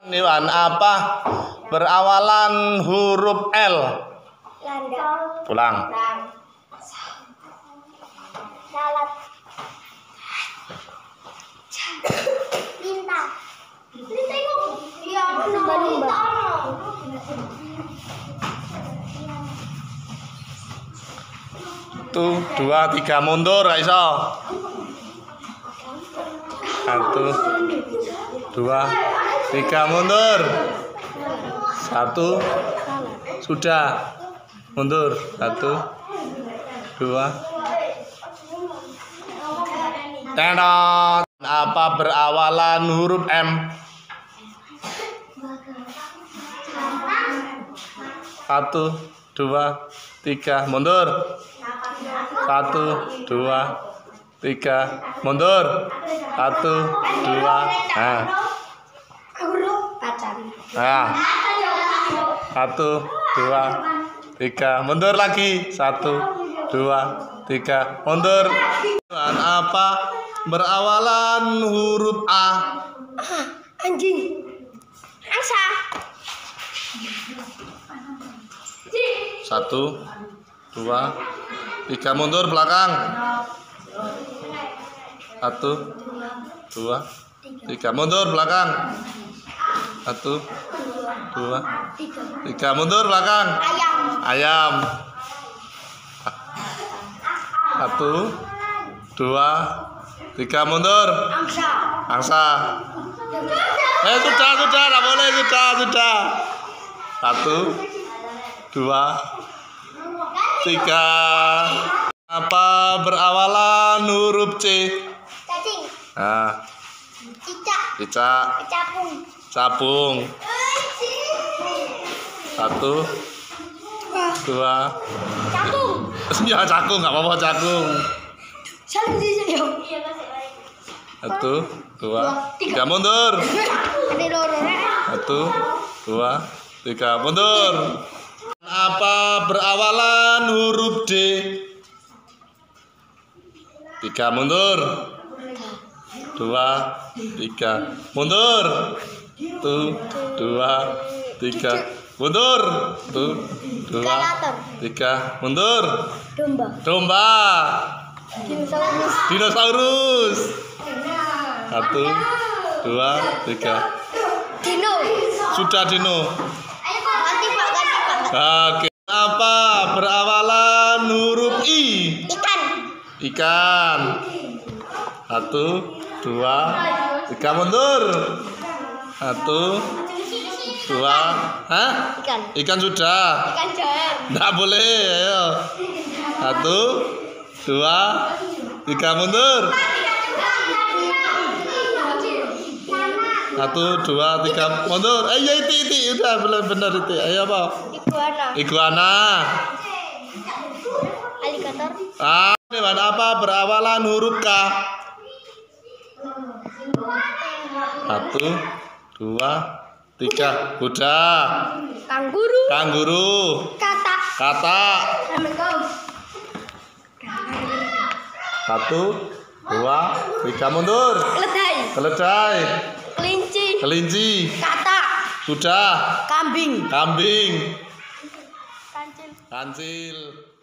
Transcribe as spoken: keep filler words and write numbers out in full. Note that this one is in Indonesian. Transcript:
Hewan apa berawalan huruf L? Landa. Pulang. Lalat. Lintah. Lintah itu iya, lumba-lumba. Satu, dua, tiga, mundur, gak iso. Satu, dua, tiga, mundur. Satu, sudah, mundur. Satu, dua. Tenot. Apa berawalan huruf M? Satu, dua, tiga, mundur. Satu, dua, tiga, mundur. Satu, dua, nah. Nah. Satu, dua, tiga, mundur lagi. Satu, dua, tiga, mundur. Apa berawalan huruf A? Anjing. Angsa. Satu, dua, tiga, mundur belakang. Satu, dua, tiga, mundur belakang. Satu, dua, tiga, mundur belakang. Ayam. Ayam. Satu, dua, tiga, mundur. Angsa. Angsa. Eh sudah, sudah, tidak boleh, sudah, sudah. Satu, dua, tiga. Apa berawalan huruf C? Cacing. Nah, Cicak. cicak. Capung. Capung. Satu, dua. Cakung. Ya cakung, nggak apa-apa cakung. Saling sih yo. Satu, dua, tiga, mundur. Ada loro. Satu, dua, tiga, mundur. Apa berawalan huruf D? Tiga, mundur. Dua, tiga, mundur. Satu, dua, tiga, mundur. Satu, dua, tiga, mundur. Domba. Domba. Dinosaurus. Dinosaurus. Satu, dua, tiga. Dino. Sudah Dino. Ayo Pak, ganti Pak, ganti Pak. Oke. Apa berawalan huruf I? Ikan. Ikan. Satu, dua, tiga, mundur. Satu, dua. Hah? Ikan. Ikan sudah. Ikan jair. Nggak boleh. Ayo. Satu, dua, tiga, mundur. Satu, dua, tiga, mundur. Eh, ya itu, itu, udah benar-benar itu. Ayo apa? Iguana. Iguana. Alligator. Ah, hewan apa berawalan huruf K? Satu, dua, tiga, kuda. Kanguru. Kanguru. Katak. Katak. Satu, dua, tiga, mundur. Keledai. Keledai. Kelinci. Kelinci. Katak. Sudah. Kambing. Kambing. Kancil. Kancil.